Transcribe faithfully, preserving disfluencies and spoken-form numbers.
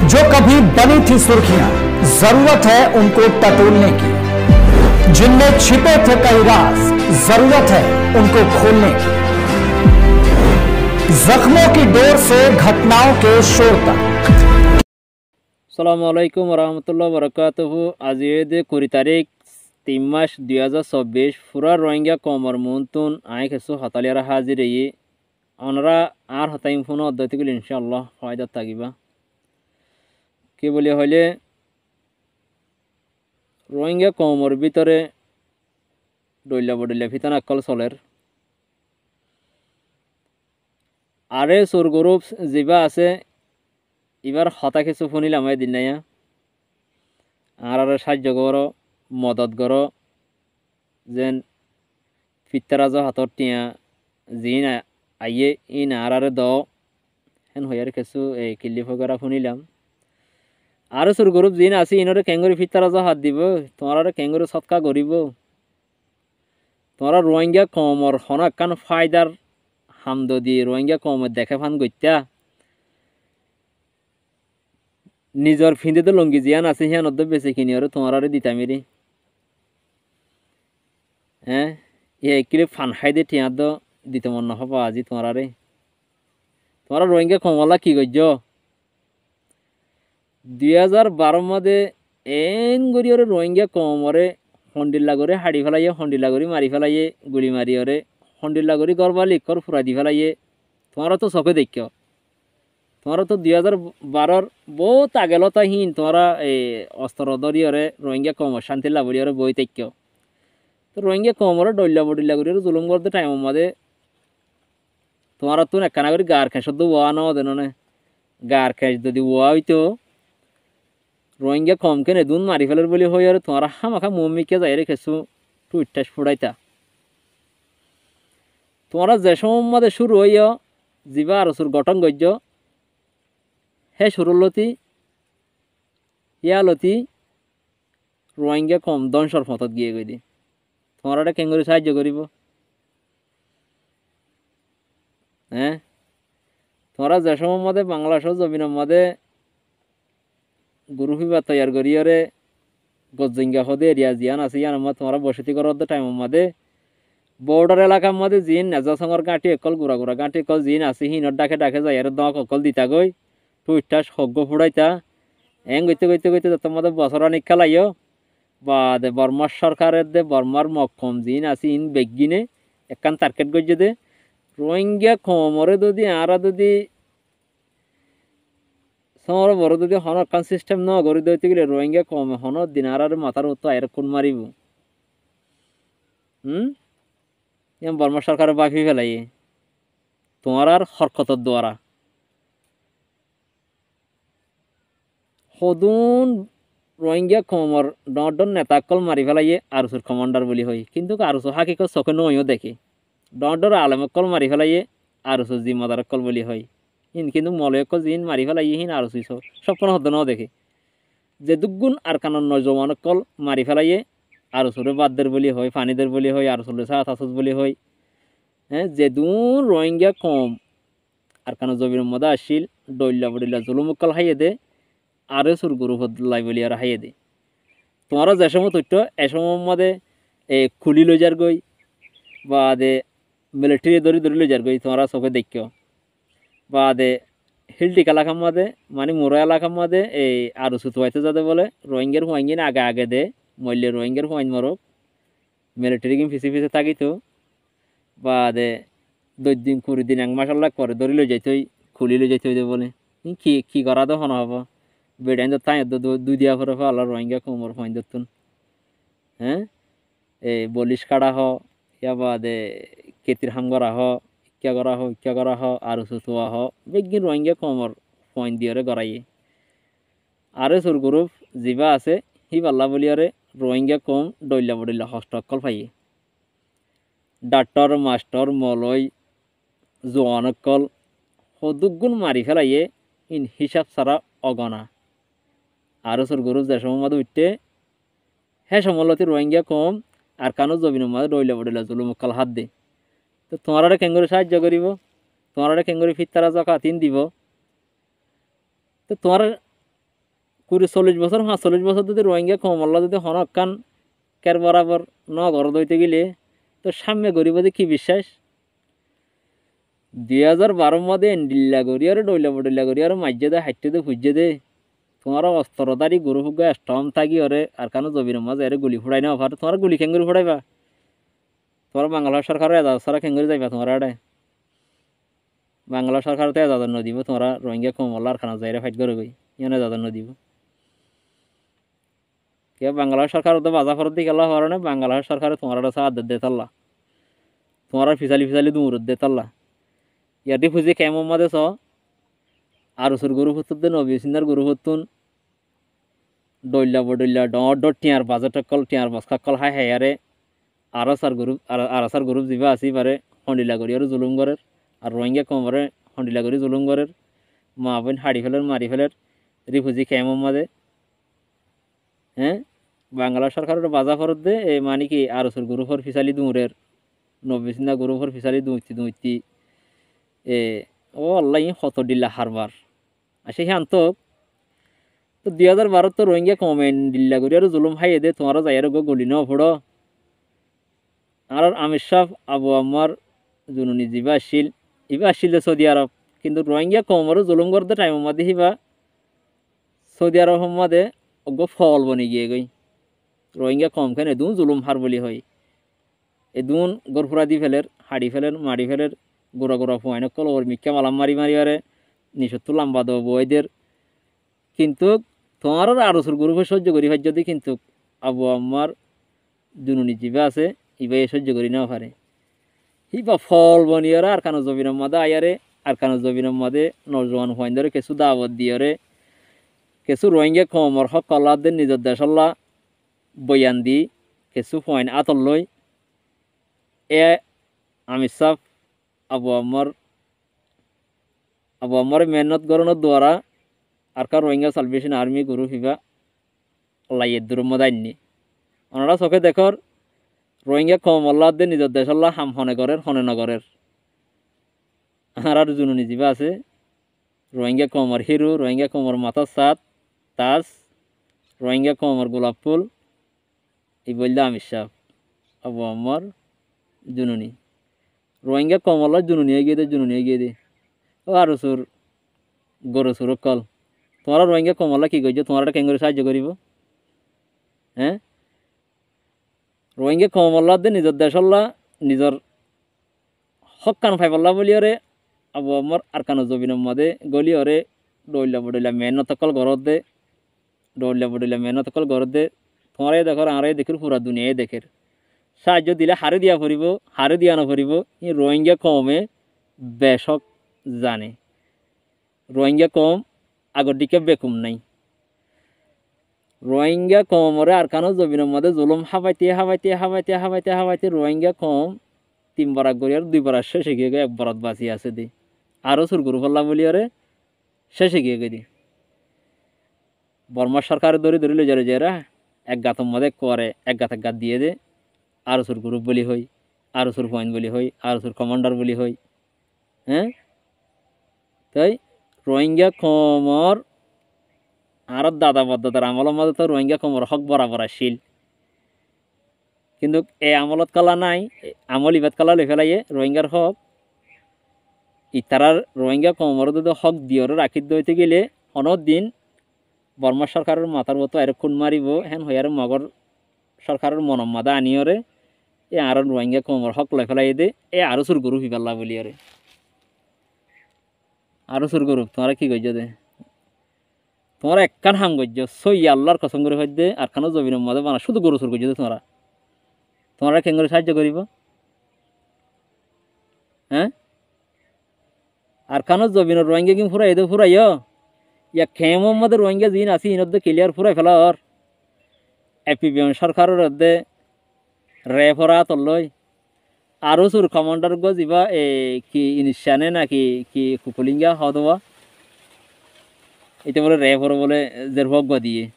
जो कभी बनी थी सुर्खियां, जरूरत है उनको टटोलने की। जिनमें छिपे थे कई राज, जरूरत है उनको खोलने की। जख्मों की डोर से घटनाओं के शोर तक। আসসালামু আলাইকুম রহমতুল্লাহ বরকাতুহু। আজ ঈদে কুড়ি তারিখ তিন মাস দুই হাজার চব্বিশ পুরা রোহিঙ্গা কমর মুন্তুন আয় কিছু হতালিয়ারা হাজির এই ওনারা আর হতাইম ফোন অধ্যয়গুলি ইনশাআল্লাহ ফায়দা থাকিবা কি বলি হইলে রোহিঙ্গা কমর ভিতরে ডইলা বডইলা ফিতান আকল চলের আরে সুর গ্রুপ জিবা আছে এবার হতা কিছু শুনিলাম এদিন নাই আর আর সাহায্য করো মদত করো যেন ফিতারাজ হাতর টিয়া জিন আইয়ে ইন আর আর দ হেন হইয়ার কিছু এই কিল্লিফ করা শুনিলাম আর সুর গ্রুপ জিন আছে ইনরে কেঙ্গুরি ফিতারাজ হাত দিব তোমার কেঙ্গুরি সৎকা করিব তোমরা রোহিঙ্গা কমর হনা কান ফায়দার হামদ দিয়ে রোহিঙ্গা কমর দেখে ফান গইতা নিজর ফিন্দে তো লঙ্গি জিয়ান আছে হিয়ান অর্ধ বেশি কিনি আর তোমার দিতামিরি হ্যাঁ এ কিরে ফান খাই দে টিয়া তো দিতে মন হবা আজি তোমার তোমার রোহিঙ্গা কমলা কি গজ্য দুই হাজার বারো মাদে এন গরি ওরে রোহিঙ্গা কমরে হন্ডিল্লা করে হাড়ি ফেলাইয়ে হন্ডিল্লা করে মারি ফেলাইয়ে গুলি মারি ওরে হন্ডিল্লা করে গরবালি কর ফুরা দি ফেলাইয়ে তোমার তো চকে দেখ তোমার তো দুই হাজার বারোর বহুত আগেলতাহীন তোমরা এই অস্ত্র দরিয়রে রোহিঙ্গা কমর শান্তি লাভরিয়রে বই তেক্য তো রোহিঙ্গা কমরে ডল্লা বডিল্লা করি জুলুম করতে টাইম মাদে তোমার তো একখানা করে গার খেস তো ওয়া ন দেন না গার খেস যদি ওয়া হইতো রোহিঙ্গা কম কেনে দুন মারি ফেলার বলি হই আর তোমার হামাখা মমিকে যাই রেখেছো টুইটাস ফুড়াইতা তোমরা যে সময় মাদে শুরু হইয়া যিবা আর সুর গঠন গজ্য হে সুরলতি ইয়ালতি রোহিঙ্গা কম দংশর ফতত গিয়ে গই দি তোমার একটা কেঙ্গুরি সাহায্য করিব হ্যাঁ তোমরা যে সময় মধ্যে বাংলাদেশ জমিনের মধ্যে গুরুফিবা তৈয়ার করিয়রে গজিঙ্গা হদে এরিয়া জিয়ান আছে ইয়ান আমার তোমরা বসতি করার টাইমের মধ্যে বর্ডার এলাকার মধ্যে জিন নেজা সঙ্গর গাঁটি একল গুড়া গুড়া গাঁটি একল জিন আছে হিনর ডাকে ডাকে যাই আর দক অকল দিতা গই টুইটা সজ্ঞ ফুড়াইতা এং গইতে গইতে গইতে যত মধ্যে বছরা নিখালাইও বা দে বর্মার সরকারের দে বর্মার মক্ষম জিন আছে ইন বেগিনে একখান টার্গেট গজ্য দে রোহিঙ্গা কমরে যদি আরা যদি সমর বড় যদি হন একখান সিস্টেম ন গড়ি দইতে গেলে রোহিঙ্গা কম হন দিন আর মাথার উত্তর আয়ের কোন মারিব হুম বর্মা সরকারের বাফি ফেলাই তোমার আর হরকতর দ্বারা সদুন রোহিঙ্গা কমর ডন নেতাকল মারি ফেলাইয়ে আরুসুর কমান্ডার বলি হয় কিন্তু আরুসু হাকিক চোখে নইও দেখে ডর আলমকল মারি ফেলাইয়ে আরুসু জিম্মাদারকল বলি হয় ইন কিন্তু মলয়কল জিন মারি ফেলাইয়ে হিন আরুসু সপন হদ ন দেখে যে দুগুণ আর কানন নজমানকল মারি ফেলাইয়ে আরুসুরে বাদদের বলি হয় ফানিদের বলি হয় আরুসুরে সাত আসুস বলি হয় হ্যাঁ যে দুন রোহিঙ্গা কম আর কানো জমির মধ্যে আসিল ডইল্লা বডিল্লা জুলুমকল হাইয়ে দে আরে সুর গুরু হদ্লাই বলি আর হাইয়ে দে তোমারা যে সময় তথ্য এ সময় মধ্যে এ খুলি লই যার গই বা দে মিলিটারি দরি দরি লই যার গই তোমরা চোখে দেখ বা দে হিলটিক এলাকার মধ্যে মানে মোরা এলাকার মধ্যে এই আরো সুতোয়াইতে যাতে বলে রোহিঙ্গার হুয়াইন আগে আগে দে মল্যের রোহিঙ্গার হুয়াইন মরক মিলিটারি গেম ফিসে ফিসে থাকিতো বা দে দুই দিন কুড়ি দিন এক মাস আল্লাহ করে দরি লই যাইতে খুলি লই যাইতে হইতে বলে কি কি করা তো হন হব বেড়াইন তো তাই দুই দিয়া করে আল্লাহ রোহিঙ্গা কোমর ফাইন দতুন হ্যাঁ এই বলিশ কাটা হ ইয়া বাদে কেতির হাম করা হ ইচ্ছা করা হ ইচ্ছা করা হ আর সুতোয়া হ বেগিন রোহিঙ্গা কোমর ফাইন দিয়রে গড়াইয়ে আরে সুর গ্রুপ যিবা আছে হি পাল্লা বলিয়ারে রোহিঙ্গা কম ডইল্লা বডিল্লা হস্টকল পাইয়ে ডাক্তর মাস্টার মলয় জোয়ানকল সদুগুণ মারি ফেলাইয়ে ইন হিসাব ছাড়া অগনা আরো সুর গ্রুপ যে সময় মধ্যে উঠতে হ্যাঁ সমলতি রোহিঙ্গা কম আর কানো জমিনের মধ্যে ডইল্লা বডিল্লা জুলুমকাল হাত দে তো তোমারা কেঙ্গুরি সাহায্য করিব তোমারা কেঙ্গুরি ফিতারা জকা তিন দিব তো তোমার কুড়ি চল্লিশ বছর পাঁচচল্লিশ বছর যদি রোহিঙ্গা কমল্লা যদি হনকান কের বরাবর ন ঘর দইতে গেলে তো সামনে গরিব কি বিশ্বাস দুই হাজার বারোর মধ্যে এন্ডিল্লা করি আর ডইলা বডইলা করি আর মাঝে দে হাইটে দে ফুজে দে তোমার অস্ত্রধারী গরু ফুগা স্টম থাকি ওরে আর কানো জবির মাঝে এর গুলি ফুড়াই না পারে তোমার গুলি খেঙ্গুরি ফুড়াইবা তোমার বাংলা সরকারের এজাজ ছাড়া খেঙ্গুরি যাইবা তোমার আড়ে বাংলা সরকার তো এজাজ নদিব তোমরা রোহিঙ্গা কমল্লা আর খানা যাইরে ফাইট করে গই ইয়ে এজাজ নদিব কে বাংলা সরকার তো বাজা ফরত দিয়ে গেল হওয়ার না বাংলা সরকারে তোমার আদত দে তাল্লা তোমার ফিসালি ফিসালি দূরত দে তাল্লা ইয়াদি ফুজি কেমন মাদে চ আর ওসর গরু হতুন দে নবী সিন্দার গরু হতুন ডইলা বডইলা ডট ডট টিয়ার বাজার টকল টিয়ার বসকা কল হাই হায়ারে আর সার গ্রুপ আর সার গ্রুপ যা আসি পারে হন্ডিলা করি আর জুলুম করের আর রোহিঙ্গা কমরে হন্ডিলা করি জুলুম করের মা বোন হাড়ি ফেলের মারি ফেলের রিফুজি কেমন মাদে হ্যাঁ বাংলা সরকারের বাজা ফরত দে এই মানে কি আর ওসর গ্রুপর ফিসালি দূরের নবী সিন্দা গ্রুপর ফিসালি দুইতি দুইতি এ ও আল্লাহ হত ডিল্লা হারবার আসে শান্ত তো দুই হাজার বারো তো রোহিঙ্গা কমেন্ট ডিল্লা করি আর জুলুম হাইয়ে দে তোমারও যাই আর গলি ন ফোড়ো আর আমির শাহ আবু আমার জুনুনি জিবা আসিল ইবা আসিল সৌদি আরব কিন্তু রোহিঙ্গা কমরও জুলুম করতে টাইম মধ্যে হিবা সৌদি আরব মধ্যে অজ্ঞ ফল বনে গিয়ে গই রোহিঙ্গা কম খেন এদুন জুলুম হার বলি হয় এদুন গরফুরা দি ফেলের হাড়ি ফেলের মারি ফেলের গোড়া গোড়া ফুয়াইন কল ওর মিক্কা মালাম মারি মারি আরে নিষত্তর লাম্বা দেবো বইদের কিন্তু তোমার আরো সুর গরু সহ্য করি ভাই যদি কিন্তু আবু আমার জুনুনি জিবা আছে ইবা সহ্য করি না পারে হিবা ফল বনিয়ারে আর কানো জবির মাদে আয়ারে আর কানো জবির মাদে নজওয়ান হইন ধরে কিছু দাওয়াত দিয়ারে কিছু রোহিঙ্গা কমর হক কলাদের নিজের দেশল্লা বয়ান দি কিছু হইন আতল লই এ আমি সাফ আবু আমার আবু আমার মেহনত গরণের দ্বারা আর কার রোহিঙ্গা সালভেশন আর্মি গুরু হিবা লাইয়ের দূর মদাইনি ওনারা চোখে দেখর রোহিঙ্গা কমল্লাদের নিজের দেশল্লা হাম হনে গড়ের হনে নগরের আর আর জুনুনি জিবা আছে রোহিঙ্গা কমর হিরু রোহিঙ্গা কমর মাথার সাত তাজ রোহিঙ্গা কমর গোলাপ ফুল এই বললে আমির শাহ আবু আমার জুনুনি রোহিঙ্গা কমল্লা জুনুনি এগিয়ে দে জুনুনি এগিয়ে দে ও আর সুর গরু সুর কল তোমার রোহিঙ্গা কমল্লা কি করছো তোমার কেঙ্গুরি সাহায্য করিব হ্যাঁ রোহিঙ্গা কমল্লাদের নিজের দেশল্লা নিজের হক কান ফাই পাল্লা বলি ওরে আবু আমার আর কানো জবিনের মধ্যে গলি ওরে ডইলা বডইলা মেহনত কল ঘরত দে ডইলা বডইলা মেহনত কল ঘরত দে তোমার দেখর আর দেখের পুরা দুনিয়ায় দেখের সাহায্য দিলে হারে দিয়া ফুরিব হারে দিয়া নফরিব ই রোহিঙ্গা কমে বেশক জানে রোহিঙ্গা কম আগর দিকে বেকুম নাই রোহিঙ্গা কমরে আর কানো জবিনের মধ্যে জুলুম হাবাইতে হাবাইতে হাবাইতে হাবাইতে হাবাইতে রোহিঙ্গা কম তিন বরাক গড়ি আর দুই বরাক শেষে গিয়ে এক বরাত বাঁচি আছে দি আরও সুর গরু ফল্লা বলি আরে শেষে গিয়ে গেদি বর্মা সরকারের দড়ি ধরি লই যারে যারা এক গাতের মধ্যে করে এক গাত এক গাত দিয়ে দে আরও সুর গ্রুপ বলি হই আরও সুর পয়েন্ট বলি হই আরও সুর কমান্ডার বলি হই হ্যাঁ তাই রোহিঙ্গা কমর আর দাদা বদাদার আমলের মধ্যে তো রোহিঙ্গা কমর হক বরাবর আসিল কিন্তু এই আমলত কালা নাই আমল ইবাদ কালা লই ফেলাইয়ে রোহিঙ্গার হক ইতারার রোহিঙ্গা কমর যদি হক দিয়র রাখি দইতে গেলে অনেক দিন বর্মা সরকারের মাথার মতো আর খুন মারিব হেন হই আর মগর সরকারের মনম মাদা আনিয়রে এ আর রোহিঙ্গা কমর হক লই ফেলাই দে এ আরো সুর গরু ফিবাল্লা বলি আরে আরো সুর গরু তোমার কি গজ্য দে তোমার একখান হাম গজ্য সই আল্লাহর কসম করে হই দে আর খানো জমিনের মধ্যে বানা শুধু গরু সুর গজ্য দে তোমরা তোমরা কেন করে সাহায্য করিব হ্যাঁ আর খানো জমিনের রোহিঙ্গা কি ফুরাই দে ফুরাইও ইয়া খেমর মধ্যে রোহিঙ্গা জিন আসি ইনদ ক্লিয়ার ফুরাই ফেলা আর এপিবিএম সরকারের দে রে ফরা তলই আরো সুর কমান্ডার গো যিবা এ কি ইনিশানে নাকি কি কুকুলিঙ্গা হদবা এটা বলে রে ফর বলে জের ভগ দিয়ে